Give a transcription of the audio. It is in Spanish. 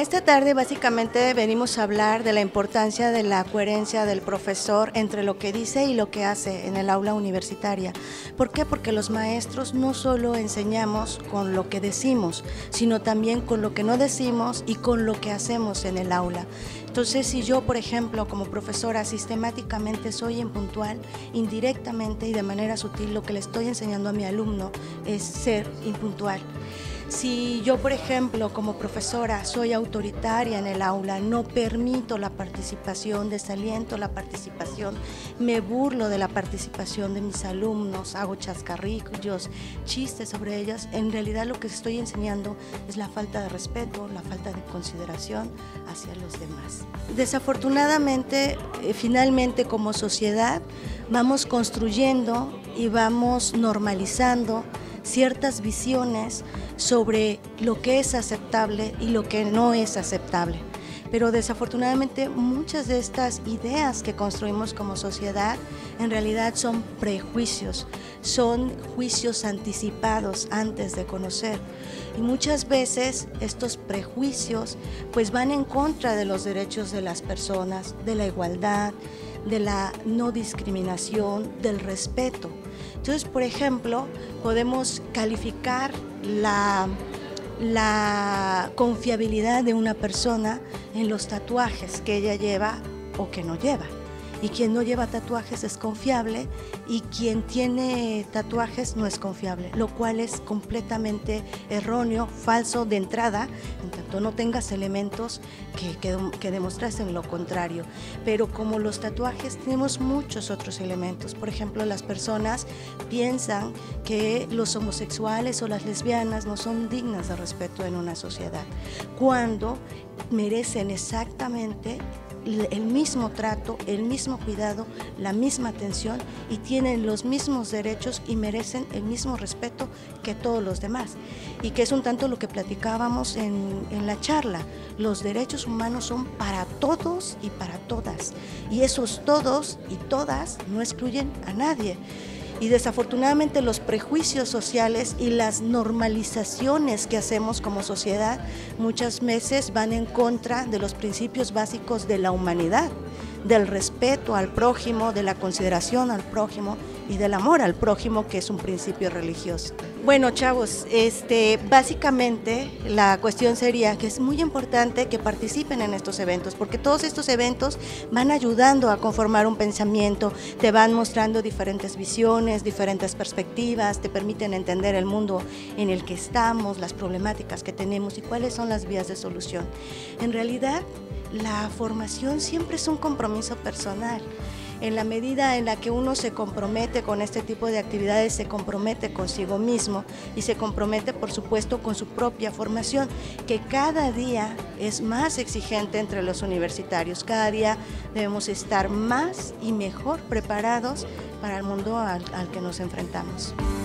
esta tarde básicamente venimos a hablar de la importancia de la coherencia del profesor entre lo que dice y lo que hace en el aula universitaria. ¿Por qué? Porque los maestros no solo enseñamos con lo que decimos, sino también con lo que no decimos y con lo que hacemos en el aula. Entonces, si yo, por ejemplo, como profesora sistemáticamente soy impuntual, indirectamente y de manera sutil lo que le estoy enseñando a mi alumno es ser impuntual. Si yo, por ejemplo, como profesora soy autoritaria en el aula, no permito la participación, desaliento la participación, me burlo de la participación de mis alumnos, hago chascarrillos, chistes sobre ellos, en realidad lo que estoy enseñando es la falta de respeto, la falta de consideración hacia los demás. Desafortunadamente, finalmente como sociedad vamos construyendo y vamos normalizando ciertas visiones sobre lo que es aceptable y lo que no es aceptable. Pero desafortunadamente muchas de estas ideas que construimos como sociedad en realidad son prejuicios, son juicios anticipados antes de conocer. Y muchas veces estos prejuicios pues van en contra de los derechos de las personas, de la igualdad, de la no discriminación, del respeto. Entonces, por ejemplo, podemos calificar la confiabilidad de una persona en los tatuajes que ella lleva o que no lleva. Y quien no lleva tatuajes es confiable y quien tiene tatuajes no es confiable, lo cual es completamente erróneo, falso de entrada, en tanto no tengas elementos que demostrasen lo contrario. Pero como los tatuajes tenemos muchos otros elementos, por ejemplo, las personas piensan que los homosexuales o las lesbianas no son dignas de respeto en una sociedad, cuando merecen exactamente el mismo trato, el mismo cuidado, la misma atención y tienen los mismos derechos y merecen el mismo respeto que todos los demás. Y que es un tanto lo que platicábamos en la charla, los derechos humanos son para todos y para todas. Y esos todos y todas no excluyen a nadie. Y desafortunadamente los prejuicios sociales y las normalizaciones que hacemos como sociedad muchas veces van en contra de los principios básicos de la humanidad, del respeto al prójimo, de la consideración al prójimo y del amor al prójimo, que es un principio religioso. Bueno, chavos, básicamente la cuestión sería que es muy importante que participen en estos eventos, porque todos estos eventos van ayudando a conformar un pensamiento, te van mostrando diferentes visiones, diferentes perspectivas, te permiten entender el mundo en el que estamos, las problemáticas que tenemos y cuáles son las vías de solución. En realidad, la formación siempre es un compromiso personal. En la medida en la que uno se compromete con este tipo de actividades, se compromete consigo mismo y se compromete, por supuesto, con su propia formación, que cada día es más exigente entre los universitarios. Cada día debemos estar más y mejor preparados para el mundo al que nos enfrentamos.